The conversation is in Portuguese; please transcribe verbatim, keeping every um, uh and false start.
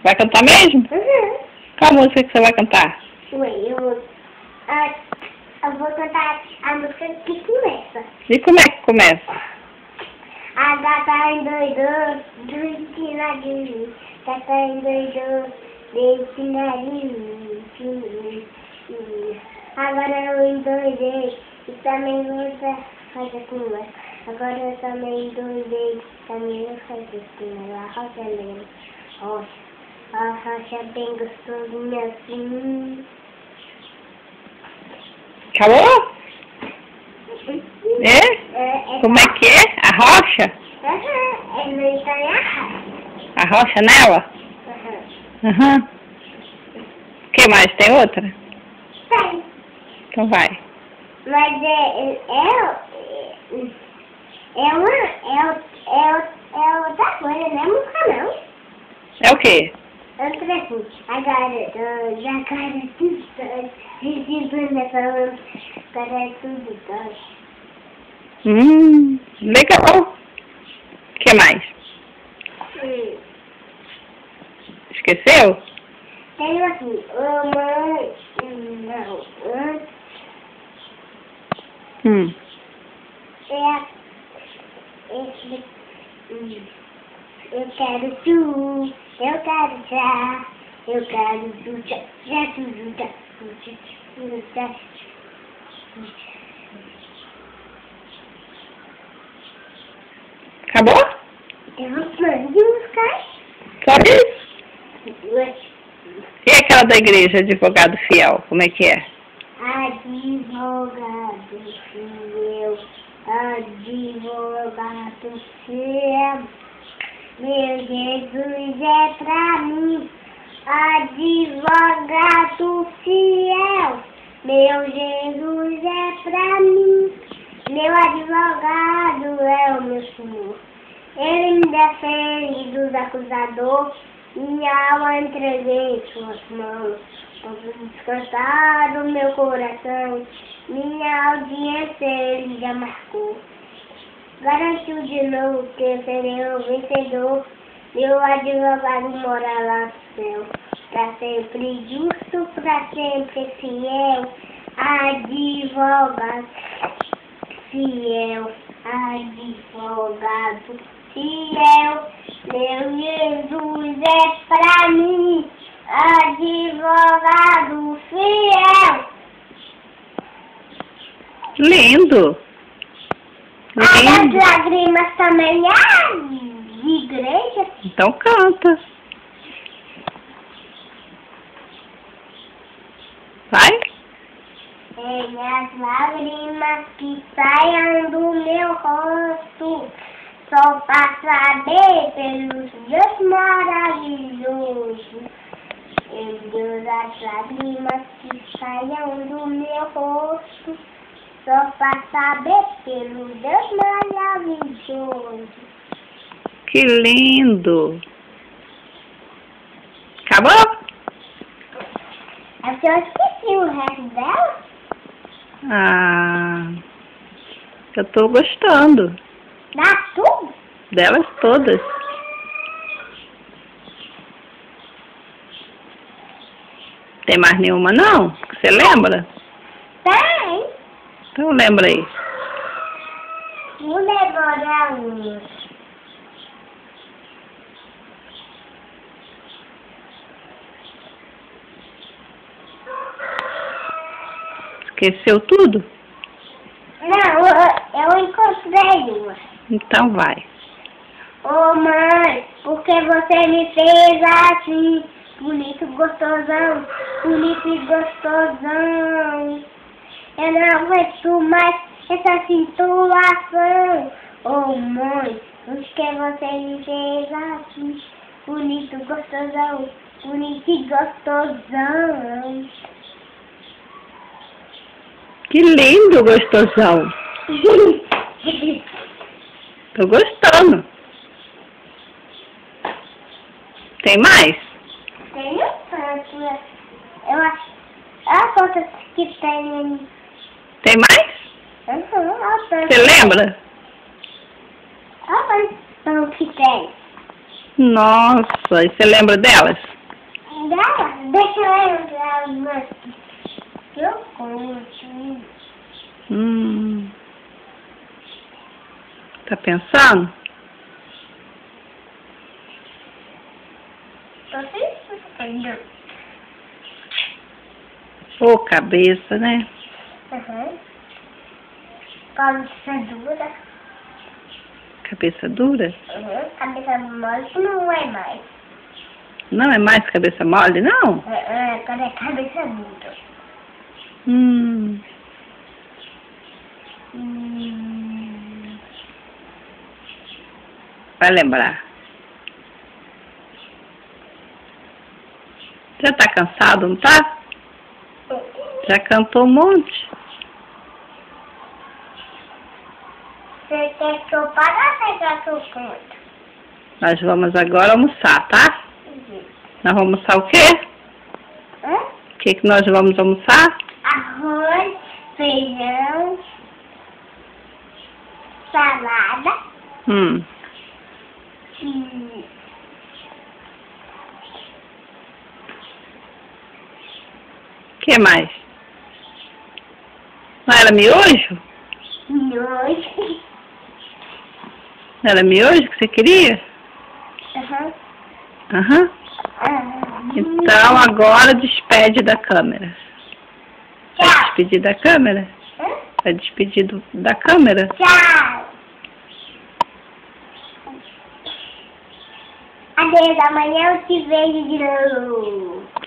Vai cantar mesmo? Uhum. Qual música que você vai cantar? Ué, eu vou... Ah, eu vou cantar a música que começa. E como é que começa? A gata endoidou, do nariz. Gata endoidou, desse nariz. Agora eu endoidei e também vou fazer com ela. Agora eu também endoidei, também vou fazer com ela. A rocha lembra. Rocha, a rocha bem gostosinha assim. Acabou? É? É, é Como é que é? A rocha? Aham, é no italiano. A rocha nela? Aham. Aham. O que mais? Tem outra? Tem. Então vai. Mas é, é, é, é uma, é, é, é outra coisa, não é música não. É o quê? Outra assim, agora, já cara tudo dois, recebendo falando, cara tudo dois. Hum, legal. O que mais? Hum. Esqueceu? Tem assim, uma, não, um, Hum. é, esse, hum, eu quero tu, eu quero já, eu quero tu, já, já, tu, já, tu, já, já. Acabou? Tem uns planos de músicas. Só isso? E aquela da igreja, advogado fiel, como é que é? Advogado fiel, advogado fiel, meu Jesus é pra mim. Advogado fiel, meu Jesus é pra mim. Meu advogado é o meu Senhor. Ele me defende dos acusadores. Minha alma entreguei em suas mãos. Posso descansar do meu coração. Minha audiência ele já marcou. Garantiu de novo que eu serei o vencedor. Meu advogado mora lá no céu. Pra sempre justo, pra sempre fiel. Advogado fiel. Advogado fiel. Meu Jesus é pra mim. Advogado fiel. Lindo. As Lindo. lágrimas também é de igreja. Então canta. Vai? Tem as lágrimas que saiam do meu rosto, só pra saber pelos Deus maravilhosos. Meu Deus, as lágrimas que saiam do meu rosto, só pra saber pelo Deus maravilhoso. Que lindo. Acabou? É que eu esqueci o resto dela. Ah, eu tô gostando Dá tudo? delas todas. Tem mais nenhuma não? Você lembra? Tem. Então lembra aí. Não demora muito. Esqueceu tudo? Não, eu, eu encontrei uma. Então vai. Ô mãe, por que você me fez assim? Bonito, gostosão, bonito e gostosão. Eu não aguento mais essa situação. Ô mãe, por que você me fez assim? Bonito, gostosão, bonito e gostosão. Que lindo, gostosão. Tô gostando. Tem mais? Tem um tanto. Eu acho. Olha a conta que tem. Tem mais? Uhum, olha o tanto. Você lembra? Olha o tanto que tem. Nossa, e você lembra delas? dela? Deixa eu entrar uma... Eu conto. Hum. Tá pensando? Tô pensando. Ô, cabeça, né? Uhum. Cabeça dura. Cabeça dura? Uhum. Cabeça mole não é mais. Não é mais cabeça mole, não? É, é, quando é cabeça dura. Hum. Hum. Vai lembrar. Já tá cansado, não tá? Já cantou um monte. Você quer que eu pare ou quer que eu canto? Nós vamos agora almoçar, tá? Uhum. Nós vamos almoçar o quê? Hã? O que que nós vamos almoçar? Arroz, feijão, salada Hum. e... O que mais? Não era miojo? Nojo. Não era miojo que você queria? Aham. Aham. Aham. Então agora despede da câmera. Vai Tchau. despedir da câmera? Hã? Vai despedir do, da câmera? Tchau. Adeus, amanhã eu te vejo de novo.